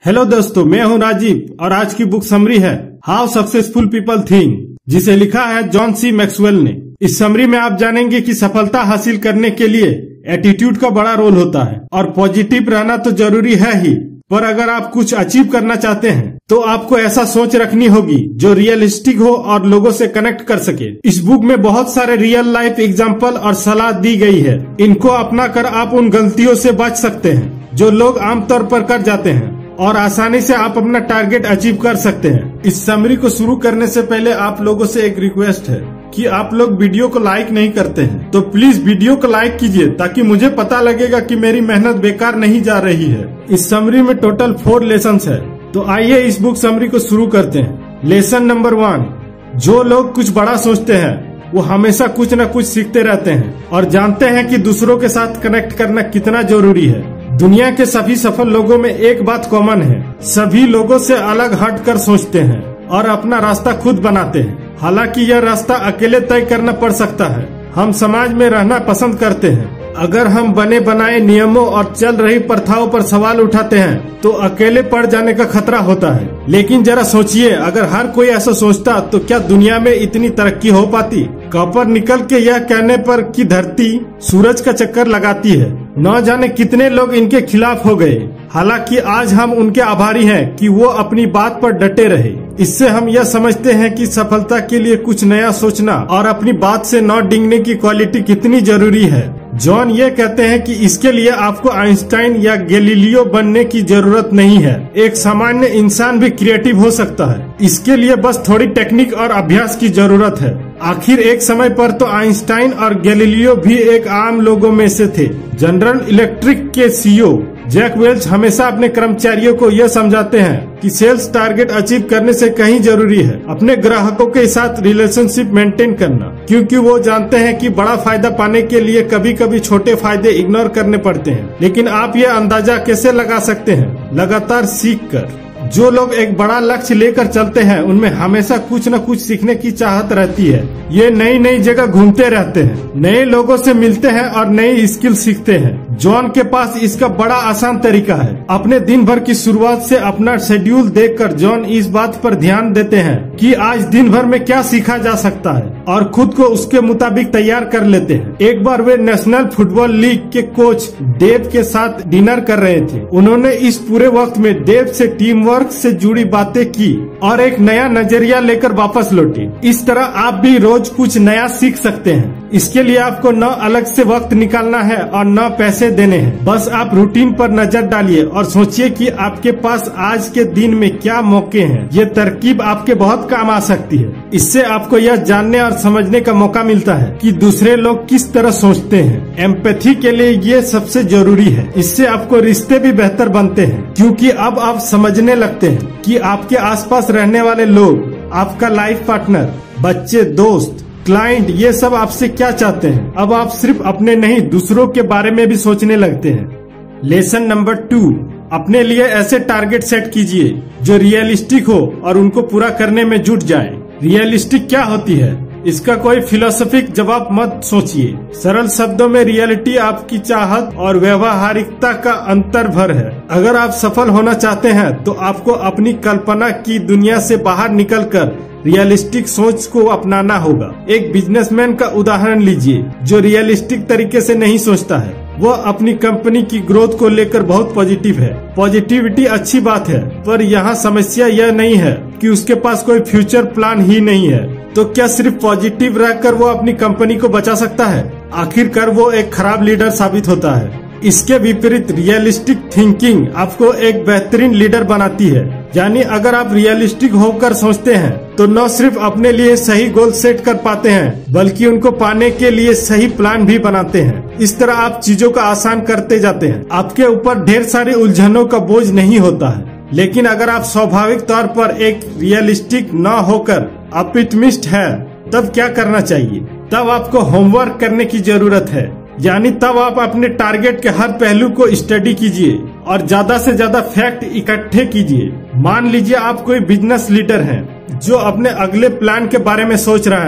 Hello दोस्तों, मैं हूं राजीव और आज की बुक समरी है हाउ सक्सेसफुल पीपल थिंक, जिसे लिखा है जॉन सी मैक्सवेल ने। इस समरी में आप जानेंगे कि सफलता हासिल करने के लिए एटीट्यूड का बड़ा रोल होता है और पॉजिटिव रहना तो जरूरी है ही, पर अगर आप कुछ अचीव करना चाहते हैं तो आपको ऐसा सोच रखनी होगी जो रियलिस्टिक हो और लोगों से कनेक्ट कर सके। इस बुक में बहुत सारे रियल लाइफ एग्जाम्पल और सलाह दी गई है। इनको अपना कर आप उन गलतियों से बच सकते हैं जो लोग आमतौर पर कर जाते हैं और आसानी से आप अपना टारगेट अचीव कर सकते हैं। इस समरी को शुरू करने से पहले आप लोगों से एक रिक्वेस्ट है कि आप लोग वीडियो को लाइक नहीं करते हैं तो प्लीज वीडियो को लाइक कीजिए ताकि मुझे पता लगेगा कि मेरी मेहनत बेकार नहीं जा रही है। इस समरी में टोटल 4 लेसन है, तो आइए इस बुक समरी को शुरू करते हैं। लेसन नंबर 1, जो लोग कुछ बड़ा सोचते हैं वो हमेशा कुछ न कुछ सीखते रहते हैं और जानते हैं कि दूसरों के साथ कनेक्ट करना कितना जरूरी है। दुनिया के सभी सफल लोगों में एक बात कॉमन है, सभी लोगों से अलग हटकर सोचते हैं और अपना रास्ता खुद बनाते हैं। हालांकि यह रास्ता अकेले तय करना पड़ सकता है। हम समाज में रहना पसंद करते हैं। अगर हम बने बनाए नियमों और चल रही प्रथाओं पर सवाल उठाते हैं तो अकेले पड़ जाने का खतरा होता है। लेकिन जरा सोचिए, अगर हर कोई ऐसा सोचता तो क्या दुनिया में इतनी तरक्की हो पाती? कॉपर निकल के यह कहने पर कि धरती सूरज का चक्कर लगाती है, न जाने कितने लोग इनके खिलाफ हो गए। हालांकि आज हम उनके आभारी हैं कि वो अपनी बात पर डटे रहे। इससे हम यह समझते हैं कि सफलता के लिए कुछ नया सोचना और अपनी बात से न डिंगने की क्वालिटी कितनी जरूरी है। जॉन ये कहते हैं कि इसके लिए आपको आइंस्टाइन या गैलीलियो बनने की जरूरत नहीं है। एक सामान्य इंसान भी क्रिएटिव हो सकता है। इसके लिए बस थोड़ी टेक्निक और अभ्यास की जरूरत है। आखिर एक समय पर तो आइंस्टाइन और गैलीलियो भी एक आम लोगों में से थे। जनरल इलेक्ट्रिक के सीईओ जैक वेल्च हमेशा अपने कर्मचारियों को यह समझाते हैं कि सेल्स टारगेट अचीव करने से कहीं जरूरी है अपने ग्राहकों के साथ रिलेशनशिप मेंटेन करना, क्योंकि वो जानते हैं कि बड़ा फायदा पाने के लिए कभी कभी छोटे फायदे इग्नोर करने पड़ते हैं। लेकिन आप यह अंदाजा कैसे लगा सकते हैं? लगातार सीख कर। जो लोग एक बड़ा लक्ष्य लेकर चलते हैं उनमें हमेशा कुछ न कुछ सीखने की चाहत रहती है। ये नई नई जगह घूमते रहते हैं, नए लोगों से मिलते हैं और नई स्किल सीखते हैं। जॉन के पास इसका बड़ा आसान तरीका है। अपने दिन भर की शुरुआत से अपना शेड्यूल देखकर जॉन इस बात पर ध्यान देते हैं कि आज दिन भर में क्या सीखा जा सकता है और खुद को उसके मुताबिक तैयार कर लेते हैं। एक बार वे नेशनल फुटबॉल लीग के कोच डेव के साथ डिनर कर रहे थे। उन्होंने इस पूरे वक्त में डेव से टीम वर्क से जुड़ी बातें की और एक नया नजरिया लेकर वापस लौटे। इस तरह आप भी रोज कुछ नया सीख सकते हैं। इसके लिए आपको न अलग से वक्त निकालना है और न पैसे देने हैं। बस आप रूटीन पर नजर डालिए और सोचिए कि आपके पास आज के दिन में क्या मौके हैं। ये तरकीब आपके बहुत काम आ सकती है। इससे आपको यह जानने और समझने का मौका मिलता है कि दूसरे लोग किस तरह सोचते हैं। एम्पैथी के लिए ये सबसे जरूरी है। इससे आपको रिश्ते भी बेहतर बनते हैं, क्योंकि अब आप समझने लगते हैं कि आपके आसपास रहने वाले लोग, आपका लाइफ पार्टनर, बच्चे, दोस्त, क्लाइंट, ये सब आपसे क्या चाहते हैं। अब आप सिर्फ अपने नहीं दूसरों के बारे में भी सोचने लगते हैं। लेसन नंबर 2, अपने लिए ऐसे टारगेट सेट कीजिए जो रियलिस्टिक हो और उनको पूरा करने में जुट जाएं। रियलिस्टिक क्या होती है? इसका कोई फिलोसफिक जवाब मत सोचिए। सरल शब्दों में रियलिटी आपकी चाहत और व्यवहारिकता का अंतर भर है। अगर आप सफल होना चाहते हैं तो आपको अपनी कल्पना की दुनिया से बाहर निकलकर रियलिस्टिक सोच को अपनाना होगा। एक बिजनेसमैन का उदाहरण लीजिए जो रियलिस्टिक तरीके से नहीं सोचता है। वो अपनी कंपनी की ग्रोथ को लेकर बहुत पॉजिटिव है। पॉजिटिविटी अच्छी बात है, पर यहाँ समस्या यह नहीं है कि उसके पास कोई फ्यूचर प्लान ही नहीं है। तो क्या सिर्फ पॉजिटिव रहकर वो अपनी कंपनी को बचा सकता है? आखिरकार वो एक खराब लीडर साबित होता है। इसके विपरीत रियलिस्टिक थिंकिंग आपको एक बेहतरीन लीडर बनाती है। यानी अगर आप रियलिस्टिक होकर सोचते हैं तो न सिर्फ अपने लिए सही गोल सेट कर पाते हैं बल्कि उनको पाने के लिए सही प्लान भी बनाते हैं। इस तरह आप चीजों का आसान करते जाते हैं। आपके ऊपर ढेर सारी उलझनों का बोझ नहीं होता है। लेकिन अगर आप स्वाभाविक तौर पर एक रियलिस्टिक न होकर ऑप्टिमिस्ट है तब क्या करना चाहिए? तब आपको होमवर्क करने की जरूरत है। यानी तब आप अपने टारगेट के हर पहलू को स्टडी कीजिए और ज्यादा से ज्यादा फैक्ट इकट्ठे कीजिए। मान लीजिए आप कोई बिजनेस लीडर हैं जो अपने अगले प्लान के बारे में सोच रहा है।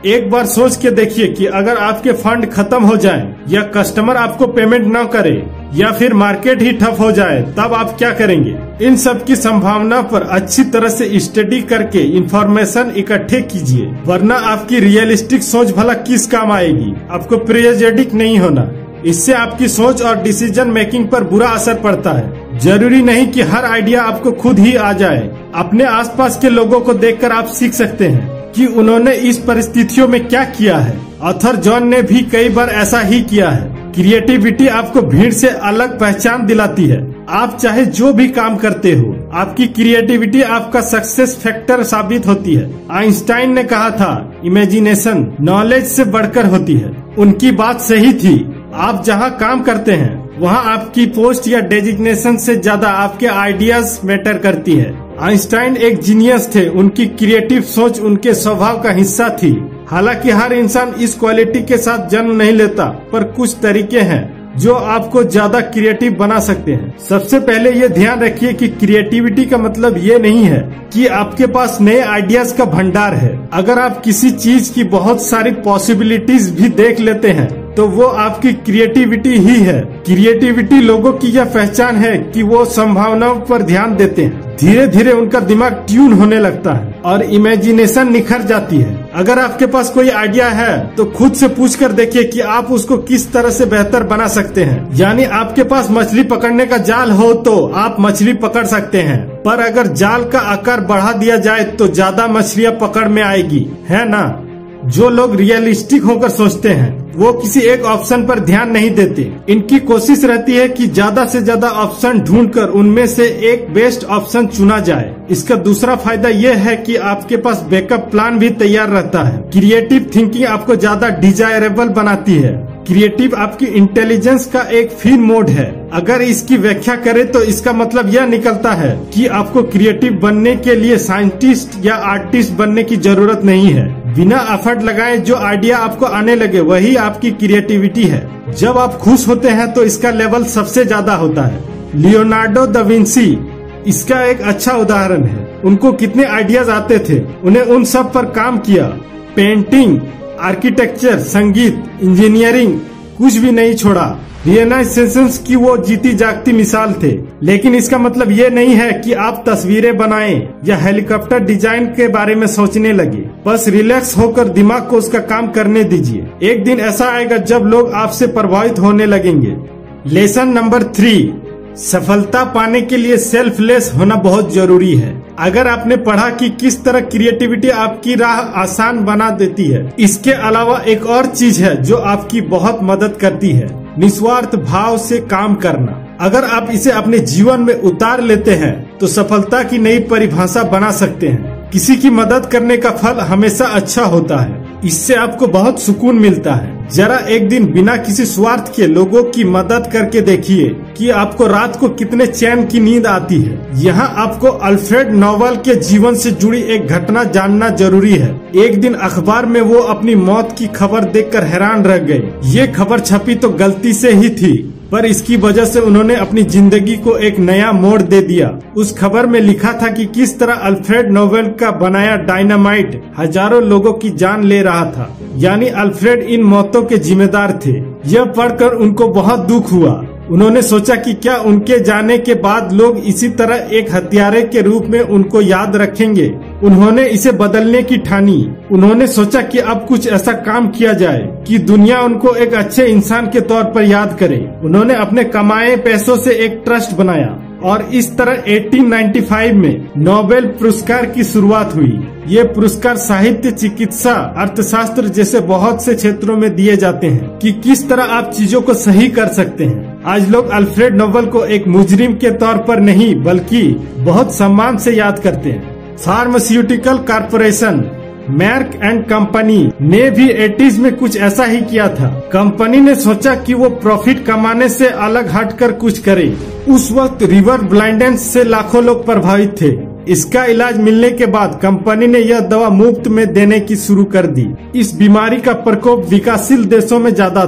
एक बार सोच के देखिए कि अगर आपके फंड खत्म हो जाएं, या कस्टमर आपको पेमेंट न करे, या फिर मार्केट ही ठप हो जाए, तब आप क्या करेंगे? इन सब की संभावना पर अच्छी तरह से स्टडी करके इंफॉर्मेशन इकट्ठे कीजिए, वरना आपकी रियलिस्टिक सोच भला किस काम आएगी। आपको प्रेजेडिक नहीं होना, इससे आपकी सोच और डिसीजन मेकिंग पर बुरा असर पड़ता है। जरूरी नहीं कि हर आइडिया आपको खुद ही आ जाए। अपने आसपास के लोगों को देखकर आप सीख सकते हैं कि उन्होंने इस परिस्थितियों में क्या किया है। ऑथर जॉन ने भी कई बार ऐसा ही किया है। क्रिएटिविटी आपको भीड़ से अलग पहचान दिलाती है। आप चाहे जो भी काम करते हो, आपकी क्रिएटिविटी आपका सक्सेस फैक्टर साबित होती है। आइंस्टाइन ने कहा था, इमेजिनेशन नॉलेज से बढ़कर होती है। उनकी बात सही थी। आप जहाँ काम करते हैं, वहाँ आपकी पोस्ट या डेजिग्नेशन से ज्यादा आपके आइडियाज मैटर करती है। आइंस्टाइन एक जीनियस थे। उनकी क्रिएटिव सोच उनके स्वभाव का हिस्सा थी। हालांकि हर इंसान इस क्वालिटी के साथ जन्म नहीं लेता, पर कुछ तरीके हैं जो आपको ज्यादा क्रिएटिव बना सकते हैं। सबसे पहले ये ध्यान रखिए कि क्रिएटिविटी का मतलब ये नहीं है कि आपके पास नए आइडियाज का भंडार है। अगर आप किसी चीज की बहुत सारी पॉसिबिलिटीज भी देख लेते हैं, तो वो आपकी क्रिएटिविटी ही है। क्रिएटिविटी लोगों की यह पहचान है कि वो संभावनाओं पर ध्यान देते हैं। धीरे धीरे उनका दिमाग ट्यून होने लगता है और इमेजिनेशन निखर जाती है। अगर आपके पास कोई आइडिया है, तो खुद से पूछ कर देखिए कि आप उसको किस तरह से बेहतर बना सकते हैं। यानी आपके पास मछली पकड़ने का जाल हो तो आप मछली पकड़ सकते हैं, पर अगर जाल का आकार बढ़ा दिया जाए तो ज्यादा मछलियाँ पकड़ में आएगी, है ना? जो लोग रियलिस्टिक होकर सोचते हैं, वो किसी एक ऑप्शन पर ध्यान नहीं देते। इनकी कोशिश रहती है कि ज्यादा से ज्यादा ऑप्शन ढूंढकर उनमें से एक बेस्ट ऑप्शन चुना जाए। इसका दूसरा फायदा ये है कि आपके पास बैकअप प्लान भी तैयार रहता है। क्रिएटिव थिंकिंग आपको ज्यादा डिजायरेबल बनाती है। क्रिएटिव आपकी इंटेलिजेंस का एक फिन मोड है। अगर इसकी व्याख्या करें तो इसका मतलब यह निकलता है कि आपको क्रिएटिव बनने के लिए साइंटिस्ट या आर्टिस्ट बनने की जरूरत नहीं है। बिना एफर्ट लगाए जो आइडिया आपको आने लगे, वही आपकी क्रिएटिविटी है। जब आप खुश होते हैं तो इसका लेवल सबसे ज्यादा होता है। लियोनार्डो दा विंसी इसका एक अच्छा उदाहरण है। उनको कितने आइडियाज आते थे, उन्हें उन सब पर काम किया। पेंटिंग, आर्किटेक्चर, संगीत, इंजीनियरिंग, कुछ भी नहीं छोड़ा। रियनाइसेंस की वो जीती जागती मिसाल थे। लेकिन इसका मतलब ये नहीं है कि आप तस्वीरें बनाएं या हेलीकॉप्टर डिजाइन के बारे में सोचने लगे। बस रिलैक्स होकर दिमाग को उसका काम करने दीजिए। एक दिन ऐसा आएगा जब लोग आपसे प्रभावित होने लगेंगे। लेसन नंबर 3, सफलता पाने के लिए सेल्फलेस होना बहुत जरूरी है। अगर आपने पढ़ा कि किस तरह क्रिएटिविटी आपकी राह आसान बना देती है, इसके अलावा एक और चीज है जो आपकी बहुत मदद करती है, निस्वार्थ भाव से काम करना। अगर आप इसे अपने जीवन में उतार लेते हैं तो सफलता की नई परिभाषा बना सकते हैं। किसी की मदद करने का फल हमेशा अच्छा होता है। इससे आपको बहुत सुकून मिलता है। जरा एक दिन बिना किसी स्वार्थ के लोगों की मदद करके देखिए कि आपको रात को कितने चैन की नींद आती है। यहाँ आपको अल्फ्रेड नोबेल के जीवन से जुड़ी एक घटना जानना जरूरी है। एक दिन अखबार में वो अपनी मौत की खबर देखकर हैरान रह गए। ये खबर छपी तो गलती से ही थी, पर इसकी वजह से उन्होंने अपनी जिंदगी को एक नया मोड़ दे दिया। उस खबर में लिखा था कि किस तरह अल्फ्रेड नोबेल का बनाया डायनामाइट हजारों लोगों की जान ले रहा था। यानी अल्फ्रेड इन मौतों के जिम्मेदार थे। यह पढ़कर उनको बहुत दुख हुआ। उन्होंने सोचा कि क्या उनके जाने के बाद लोग इसी तरह एक हत्यारे के रूप में उनको याद रखेंगे। उन्होंने इसे बदलने की ठानी। उन्होंने सोचा कि अब कुछ ऐसा काम किया जाए कि दुनिया उनको एक अच्छे इंसान के तौर पर याद करे। उन्होंने अपने कमाए पैसों से एक ट्रस्ट बनाया और इस तरह 1895 में नोबेल पुरस्कार की शुरुआत हुई। ये पुरस्कार साहित्य, चिकित्सा, अर्थशास्त्र जैसे बहुत से क्षेत्रों में दिए जाते हैं कि किस तरह आप चीजों को सही कर सकते हैं। आज लोग अल्फ्रेड नोबेल को एक मुजरिम के तौर पर नहीं बल्कि बहुत सम्मान से याद करते हैं। Pharmaceutical corporation Merck and company ने भी 80s में कुछ ऐसा ही किया था। कंपनी ने सोचा कि वो प्रॉफिट कमाने से अलग हटकर कुछ करे। उस वक्त रिवर ब्लाइंडेंस से लाखों लोग प्रभावित थे। इसका इलाज मिलने के बाद कंपनी ने यह दवा मुफ्त में देने की शुरू कर दी। इस बीमारी का प्रकोप विकासशील देशों में ज्यादा था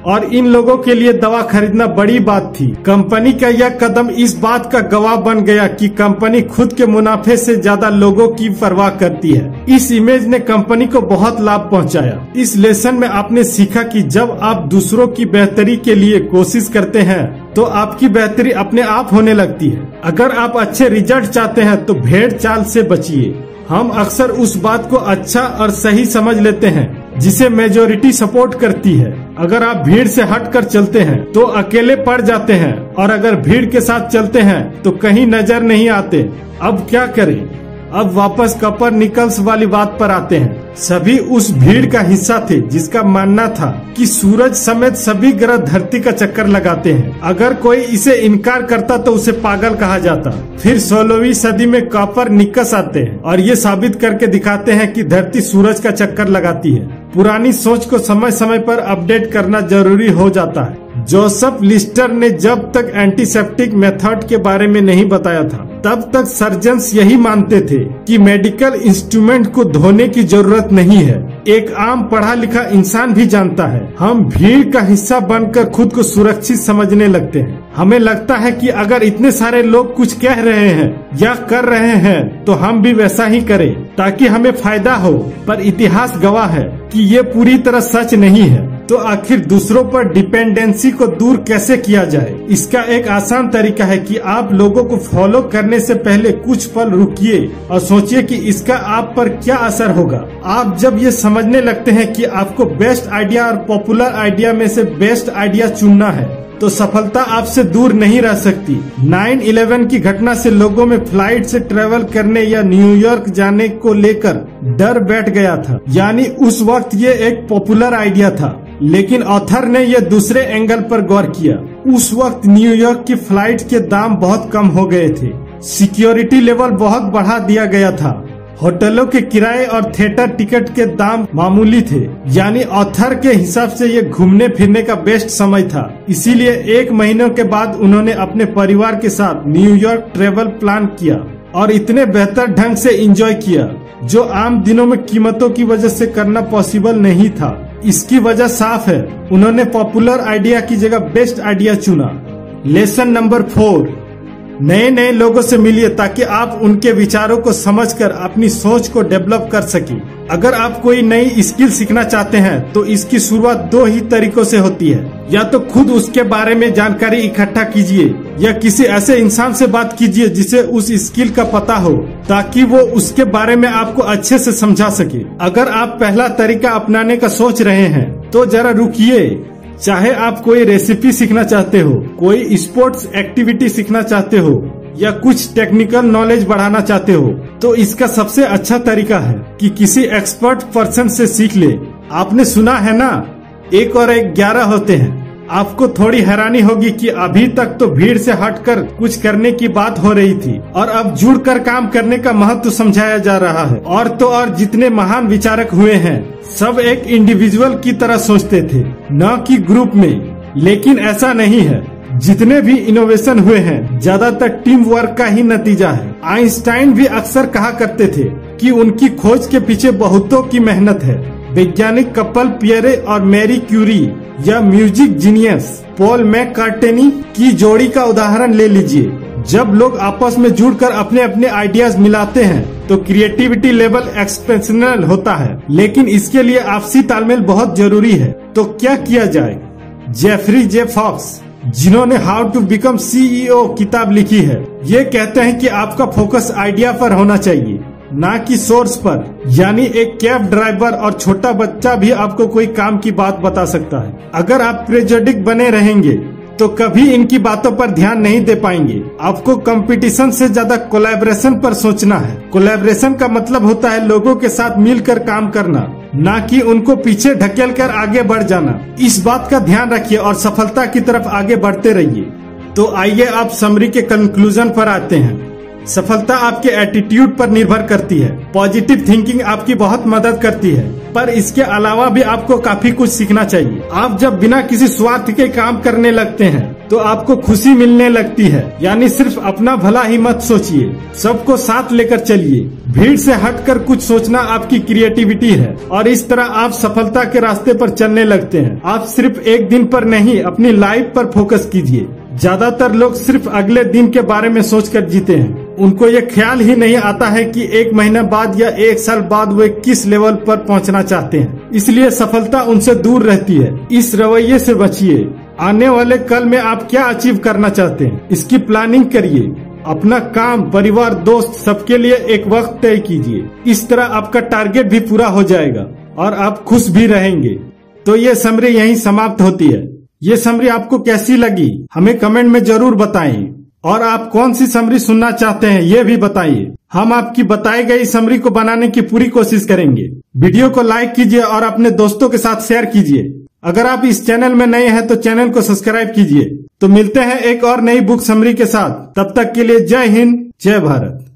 और इन लोगों के लिए दवा खरीदना बड़ी बात थी। कंपनी का यह कदम इस बात का गवाह बन गया कि कंपनी खुद के मुनाफे से ज्यादा लोगों की परवाह करती है। इस इमेज ने कंपनी को बहुत लाभ पहुंचाया। इस लेसन में आपने सीखा कि जब आप दूसरों की बेहतरी के लिए कोशिश करते हैं तो आपकी बेहतरी अपने आप होने लगती है। अगर आप अच्छे रिजल्ट चाहते हैं तो भेड़ चाल से बचिए। हम अक्सर उस बात को अच्छा और सही समझ लेते हैं जिसे मेजोरिटी सपोर्ट करती है। अगर आप भीड़ से हटकर चलते हैं तो अकेले पड़ जाते हैं और अगर भीड़ के साथ चलते हैं तो कहीं नजर नहीं आते। अब क्या करें? अब वापस कॉपरनिकस वाली बात पर आते हैं। सभी उस भीड़ का हिस्सा थे जिसका मानना था कि सूरज समेत सभी ग्रह धरती का चक्कर लगाते हैं। अगर कोई इसे इनकार करता तो उसे पागल कहा जाता। फिर 16वीं सदी में कॉपरनिकस आते हैं और ये साबित करके दिखाते हैं कि धरती सूरज का चक्कर लगाती है। पुरानी सोच को समय समय पर अपडेट करना जरूरी हो जाता है। जोसेफ लिस्टर ने जब तक एंटीसेप्टिक मेथड के बारे में नहीं बताया था तब तक सर्जन्स यही मानते थे कि मेडिकल इंस्ट्रूमेंट को धोने की जरूरत नहीं है। एक आम पढ़ा लिखा इंसान भी जानता है। हम भीड़ का हिस्सा बनकर खुद को सुरक्षित समझने लगते हैं। हमें लगता है कि अगर इतने सारे लोग कुछ कह रहे हैं या कर रहे हैं तो हम भी वैसा ही करें ताकि हमें फायदा हो। पर इतिहास गवाह है कि ये पूरी तरह सच नहीं है। तो आखिर दूसरों पर डिपेंडेंसी को दूर कैसे किया जाए? इसका एक आसान तरीका है कि आप लोगों को फॉलो करने से पहले कुछ पल रुकिए और सोचिए कि इसका आप पर क्या असर होगा। आप जब ये समझने लगते हैं कि आपको बेस्ट आइडिया और पॉपुलर आइडिया में से बेस्ट आइडिया चुनना है तो सफलता आपसे दूर नहीं रह सकती। 9/11 की घटना से लोगों में फ्लाइट से ट्रेवल करने या न्यूयॉर्क जाने को लेकर डर बैठ गया था। यानी उस वक्त ये एक पॉपुलर आइडिया था, लेकिन ऑथर ने यह दूसरे एंगल पर गौर किया। उस वक्त न्यूयॉर्क की फ्लाइट के दाम बहुत कम हो गए थे, सिक्योरिटी लेवल बहुत बढ़ा दिया गया था, होटलों के किराए और थिएटर टिकट के दाम मामूली थे। यानी ऑथर के हिसाब से ये घूमने फिरने का बेस्ट समय था। इसीलिए 1 महीने के बाद उन्होंने अपने परिवार के साथ न्यूयॉर्क ट्रेवल प्लान किया और इतने बेहतर ढंग से एंजॉय किया जो आम दिनों में कीमतों की वजह से करना पॉसिबल नहीं था। इसकी वजह साफ है, उन्होंने पॉपुलर आइडिया की जगह बेस्ट आइडिया चुना। लेसन नंबर 4, नए नए लोगों से मिलिए ताकि आप उनके विचारों को समझकर अपनी सोच को डेवलप कर सकें। अगर आप कोई नई स्किल सीखना चाहते हैं तो इसकी शुरुआत 2 ही तरीकों से होती है। या तो खुद उसके बारे में जानकारी इकट्ठा कीजिए या किसी ऐसे इंसान से बात कीजिए जिसे उस स्किल का पता हो ताकि वो उसके बारे में आपको अच्छे से समझा सके। अगर आप पहला तरीका अपनाने का सोच रहे हैं तो जरा रुकिए। चाहे आप कोई रेसिपी सीखना चाहते हो, कोई स्पोर्ट्स एक्टिविटी सीखना चाहते हो या कुछ टेक्निकल नॉलेज बढ़ाना चाहते हो तो इसका सबसे अच्छा तरीका है कि किसी एक्सपर्ट पर्सन से सीख ले। आपने सुना है ना, 1 और 1 11 होते हैं। आपको थोड़ी हैरानी होगी कि अभी तक तो भीड़ से हटकर कुछ करने की बात हो रही थी और अब जुड़कर काम करने का महत्व समझाया जा रहा है। और तो और जितने महान विचारक हुए हैं सब एक इंडिविजुअल की तरह सोचते थे, न कि ग्रुप में। लेकिन ऐसा नहीं है। जितने भी इनोवेशन हुए हैं ज्यादातर टीम वर्क का ही नतीजा है। आइंस्टाइन भी अक्सर कहा करते थे कि उनकी खोज के पीछे बहुतों की मेहनत है। वैज्ञानिक कपल पियरे और मैरी क्यूरी या म्यूजिक जीनियस पॉल मैककार्टनी की जोड़ी का उदाहरण ले लीजिए। जब लोग आपस में जुड़कर अपने अपने आइडियाज मिलाते हैं तो क्रिएटिविटी लेवल एक्सपेंशनल होता है, लेकिन इसके लिए आपसी तालमेल बहुत जरूरी है। तो क्या किया जाए? जेफरी जे फॉक्स, जिन्होंने हाउ टू बिकम CEO किताब लिखी है, ये कहते हैं कि आपका फोकस आइडिया पर होना चाहिए, ना कि सोर्स पर। यानी एक कैब ड्राइवर और छोटा बच्चा भी आपको कोई काम की बात बता सकता है। अगर आप प्रेजुडिक बने रहेंगे तो कभी इनकी बातों पर ध्यान नहीं दे पाएंगे। आपको कंपटीशन से ज्यादा कोलैबोरेशन पर सोचना है। कोलैबोरेशन का मतलब होता है लोगों के साथ मिलकर काम करना, ना कि उनको पीछे ढकेल कर आगे बढ़ जाना। इस बात का ध्यान रखिए और सफलता की तरफ आगे बढ़ते रहिए। तो आइए आप समरी के कंक्लूजन पर आते हैं। सफलता आपके एटीट्यूड पर निर्भर करती है। पॉजिटिव थिंकिंग आपकी बहुत मदद करती है, पर इसके अलावा भी आपको काफी कुछ सीखना चाहिए। आप जब बिना किसी स्वार्थ के काम करने लगते हैं तो आपको खुशी मिलने लगती है। यानी सिर्फ अपना भला ही मत सोचिए, सबको साथ लेकर चलिए। भीड़ से हटकर कुछ सोचना आपकी क्रिएटिविटी है और इस तरह आप सफलता के रास्ते पर चलने लगते हैं। आप सिर्फ एक दिन पर नहीं, अपनी लाइफ पर फोकस कीजिए। ज्यादातर लोग सिर्फ अगले दिन के बारे में सोचकर जीते हैं। उनको ये ख्याल ही नहीं आता है कि एक महीने बाद या एक साल बाद वे किस लेवल पर पहुंचना चाहते हैं। इसलिए सफलता उनसे दूर रहती है। इस रवैये से बचिए। आने वाले कल में आप क्या अचीव करना चाहते हैं, इसकी प्लानिंग करिए। अपना काम, परिवार, दोस्त सबके लिए एक वक्त तय कीजिए। इस तरह आपका टारगेट भी पूरा हो जाएगा और आप खुश भी रहेंगे। तो ये समरी यहीं समाप्त होती है। ये समरी आपको कैसी लगी हमें कमेंट में जरूर बताएं और आप कौन सी समरी सुनना चाहते हैं ये भी बताइए। हम आपकी बताई गई समरी को बनाने की पूरी कोशिश करेंगे। वीडियो को लाइक कीजिए और अपने दोस्तों के साथ शेयर कीजिए। अगर आप इस चैनल में नए हैं तो चैनल को सब्सक्राइब कीजिए। तो मिलते हैं एक और नई बुक समरी के साथ। तब तक के लिए जय हिंद, जय भारत।